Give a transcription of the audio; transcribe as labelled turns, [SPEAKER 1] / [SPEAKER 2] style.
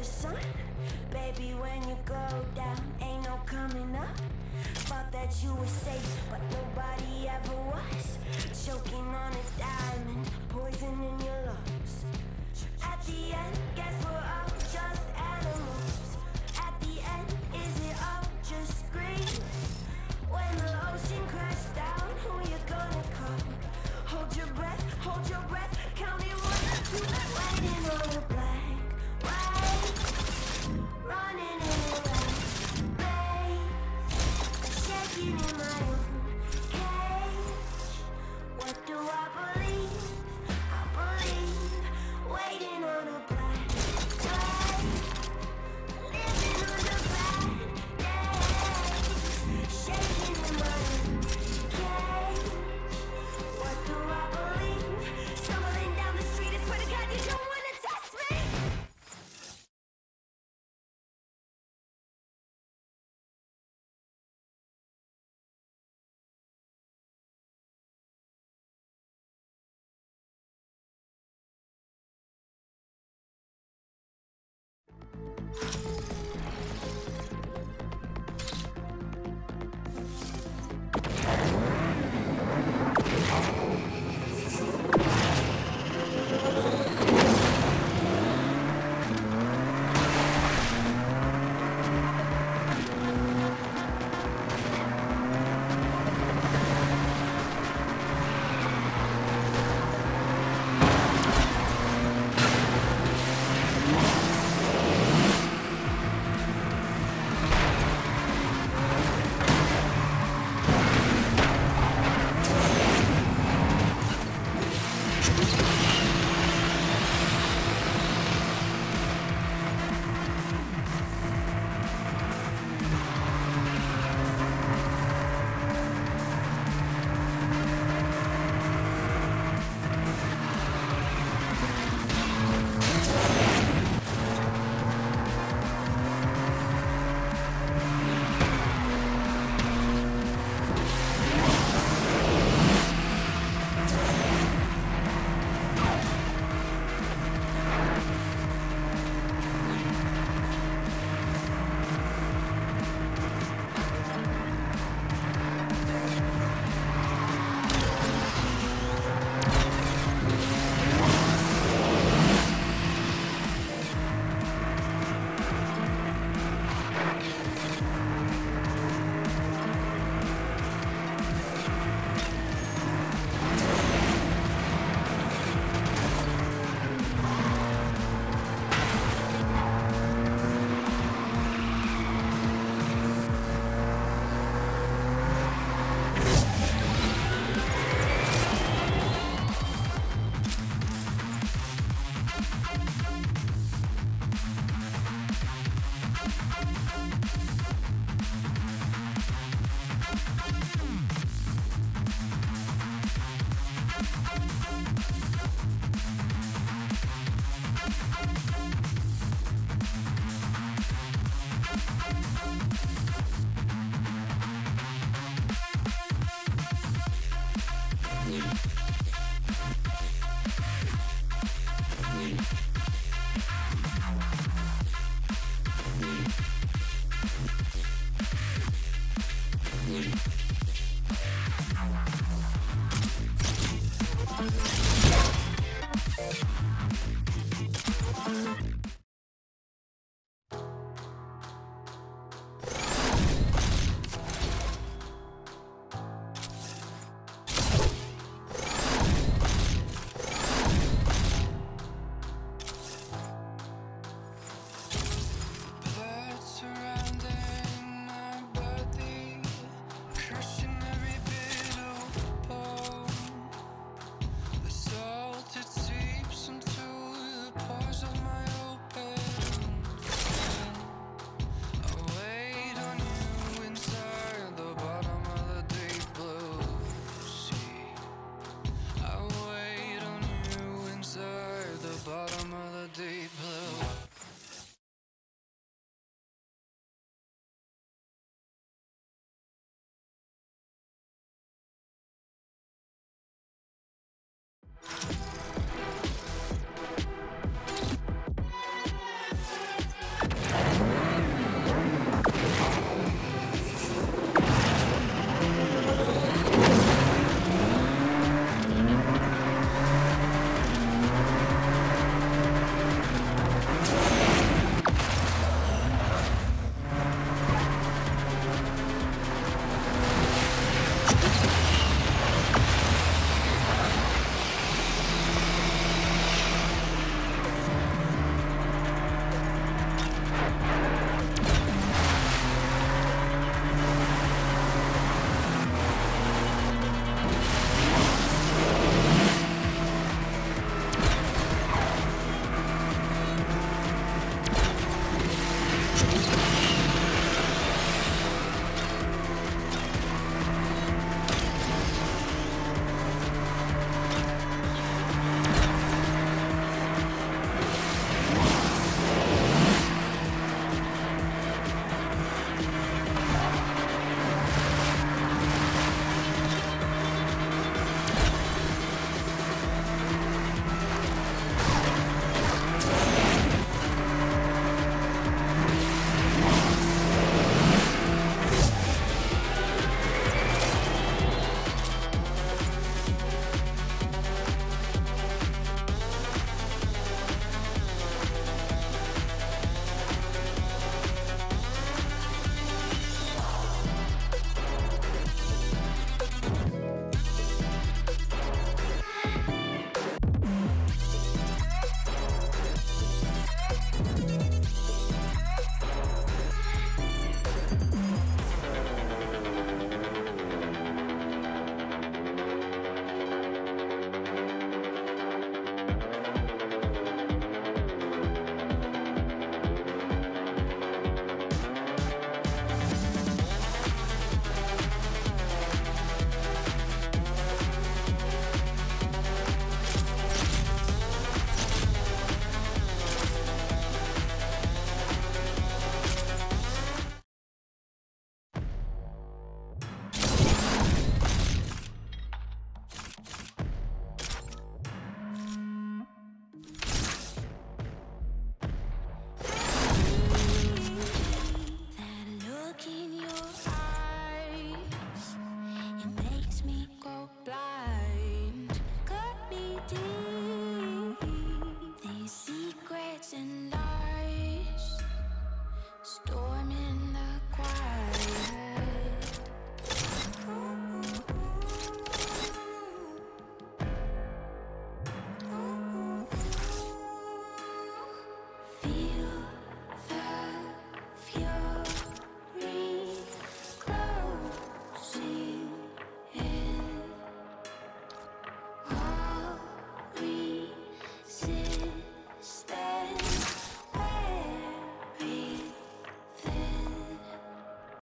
[SPEAKER 1] the sun. Baby, when you go down, ain't no coming up. Thought that you were safe, but nobody ever was. Choking on a diamond, poison in your lungs. At the end, guess we're all just animals. At the end, is it all just scream? When the ocean crashed down, who you gonna call? Hold your breath, counting 1, 2, waiting on a blank white, running in the rain, shaking in my own cage. What do I believe? I believe, waiting on a blank white, living on a bad day, shaking in my